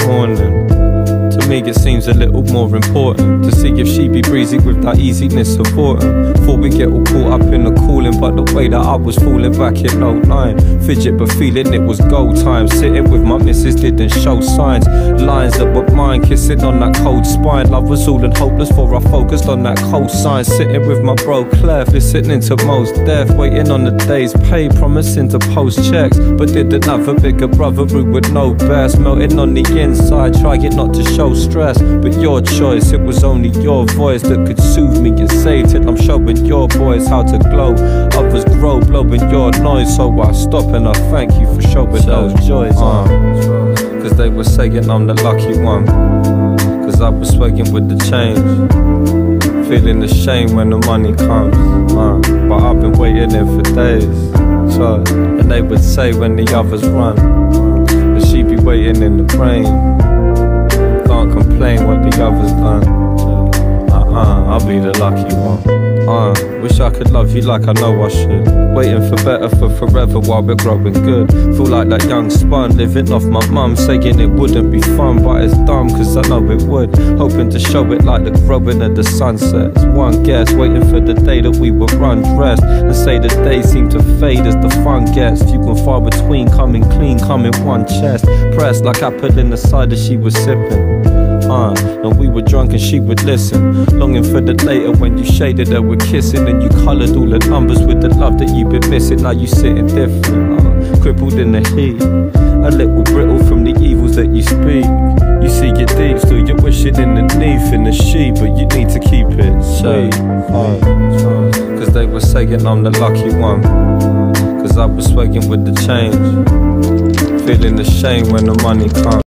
morning. To me it seems a little more important to see if she be breezy with that easiness of autumn. Thought we get all caught up in the cooling, but the way that I was falling back in 09. Fidget but feeling it was go time. Sitting with my missus didn't show signs. Lines that were mine, kissing on that cold spine. Love was all and hopeless for I focused on that cold sign. Sitting with my bro Clef, listening to Mos Def. Waiting on the day's pay, promising to post checks, but didn't have a bigger brother who would know best. Melting on the inside, trying not to show stress, but your choice. It was only your voice that could soothe me and save till I'm showing your boys how to glow. Others grow, blowing your noise, so I stop and I thank you for showing those joys. Cause they were saying I'm the lucky one, cause I was swaying with the change, feeling ashamed when the money comes. But I've been waiting here for days, and they would say when the others run, that she be waiting in the rain. Can't complain what the others done. I'll be the lucky one. Wish I could love you like I know I should. Waiting for better for forever while we're growing good. Feel like that young spun living off my mum, saying it wouldn't be fun, but it's dumb cause I know it would. Hoping to show it like the growing of the sunsets. One guess, waiting for the day that we were undressed, and say the days seem to fade as the fun gets. Few and far between, coming clean, coming one chest. Pressed like apple in the cider she was sipping. And we were drunk and she would listen, longing for the later when you shaded her with kissing, and you coloured all the numbers with the love that you've been missing. Now you sitting different, crippled in the heat, a little brittle from the evils that you speak. You see it deep, still you're wishing underneath in the sheet, but you need to keep it sweet. Cause they were saying I'm the lucky one, cause I was swaying with the change, feeling ashamed when the money comes.